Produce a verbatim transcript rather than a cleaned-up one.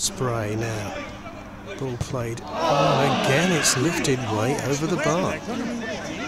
spray now. Ball played. Oh, again it's lifted way over the bar.